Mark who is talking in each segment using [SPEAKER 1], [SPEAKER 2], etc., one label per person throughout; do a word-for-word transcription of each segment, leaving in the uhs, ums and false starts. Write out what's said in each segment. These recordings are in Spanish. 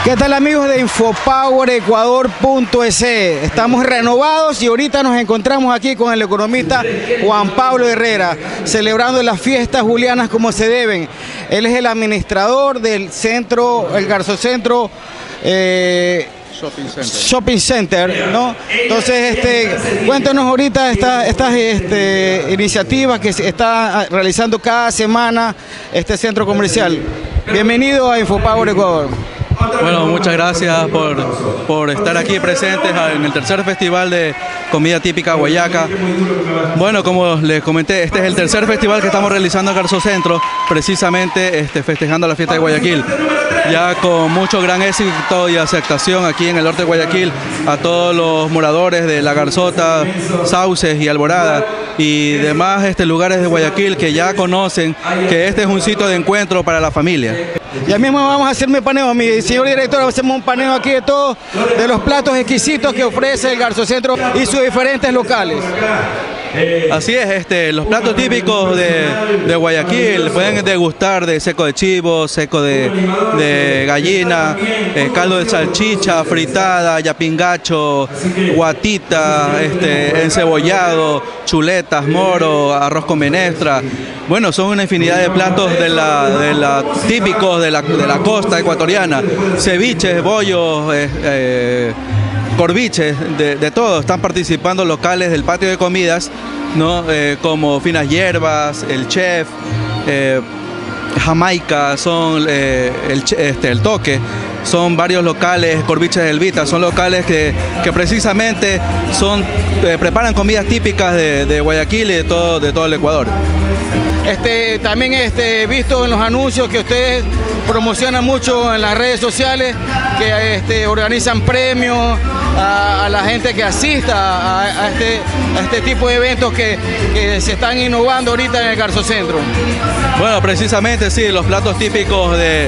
[SPEAKER 1] ¿Qué tal, amigos de Infopower Ecuador punto es? Estamos renovados y ahorita nos encontramos aquí con el economista Juan Pablo Herrera, celebrando las fiestas julianas como se deben. Él es el administrador del centro, el Garzocentro eh,
[SPEAKER 2] Shopping Center.
[SPEAKER 1] Shopping Center, ¿no? Entonces, este, cuéntanos ahorita estas esta, este, iniciativas que se está realizando cada semana este centro comercial. Bienvenido a Infopower Ecuador.
[SPEAKER 2] Bueno, muchas gracias por, por estar aquí presentes en el tercer festival de comida típica Guayaca. Bueno, como les comenté, este es el tercer festival que estamos realizando en Garzocentro, precisamente este, festejando la fiesta de Guayaquil. Ya con mucho gran éxito y aceptación aquí en el norte de Guayaquil a todos los moradores de La Garzota, Sauces y Alborada y demás este, lugares de Guayaquil que ya conocen que este es un sitio de encuentro para la familia.
[SPEAKER 1] Ya mismo vamos a hacerme un paneo, mi señor director, hacemos un paneo aquí de todos, de los platos exquisitos que ofrece el Garzocentro y sus diferentes locales.
[SPEAKER 2] Así es, este, los platos típicos de, de Guayaquil pueden degustar de seco de chivo, seco de, de gallina, eh, caldo de salchicha, fritada, yapingacho, guatita, este, encebollado, chuletas, moro, arroz con menestra. Bueno, son una infinidad de platos de la, de la, típicos de la, de la costa ecuatoriana, ceviches, bollos, eh, eh, corviches, de, de todo. Están participando locales del patio de comidas, ¿no? Eh, como Finas Hierbas, El Chef, eh, Jamaica, son eh, el, este, el Toque, son varios locales, Corviches de Elvita, son locales que, que precisamente son, eh, preparan comidas típicas de, de Guayaquil y de todo, de todo el Ecuador.
[SPEAKER 1] Este, también he este, visto en los anuncios que ustedes promocionan mucho en las redes sociales, que este, organizan premios a, a la gente que asista a, a, este, a este tipo de eventos que, que se están innovando ahorita en el Garzocentro.
[SPEAKER 2] Bueno, precisamente sí, los platos típicos de,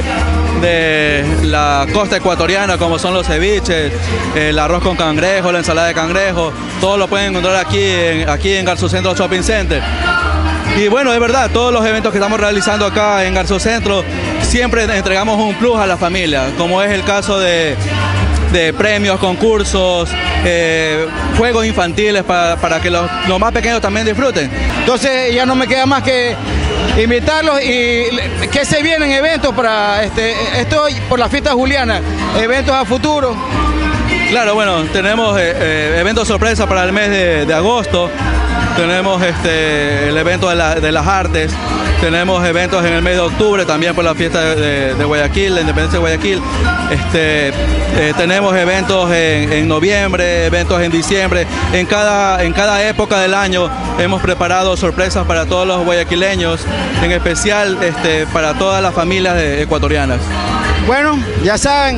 [SPEAKER 2] de la costa ecuatoriana, como son los ceviches, el arroz con cangrejo, la ensalada de cangrejo, todo lo pueden encontrar aquí en, aquí en Garzocentro Shopping Center. Y bueno, es verdad, todos los eventos que estamos realizando acá en Garzocentro siempre entregamos un plus a la familia, como es el caso de, de premios, concursos, eh, juegos infantiles para, para que los, los más pequeños también disfruten.
[SPEAKER 1] Entonces ya no me queda más que invitarlos y que se vienen eventos para este, esto por la fiesta juliana, eventos a futuro.
[SPEAKER 2] Claro, bueno, tenemos eh, eh, eventos sorpresa para el mes de, de agosto. Tenemos este, el evento de, la, de las artes, tenemos eventos en el mes de octubre también por la fiesta de, de, de Guayaquil, la independencia de Guayaquil. Este, eh, tenemos eventos en, en noviembre, eventos en diciembre. En cada, en cada época del año hemos preparado sorpresas para todos los guayaquileños, en especial este, para todas las familias de, ecuatorianas.
[SPEAKER 1] Bueno, ya saben,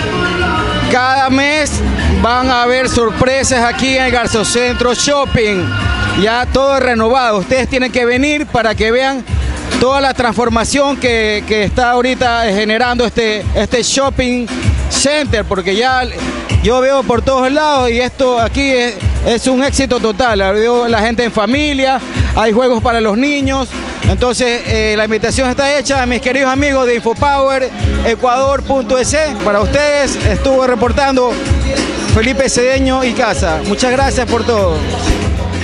[SPEAKER 1] cada mes van a haber sorpresas aquí en el Garzocentro Shopping. Ya todo es renovado, ustedes tienen que venir para que vean toda la transformación que, que está ahorita generando este, este shopping center, porque ya yo veo por todos lados y esto aquí es, es un éxito total. Veo la gente en familia, hay juegos para los niños, entonces eh, la invitación está hecha a mis queridos amigos de Infopower Ecuador punto es. Para ustedes estuvo reportando Felipe Cedeño y Casa. Muchas gracias por todo.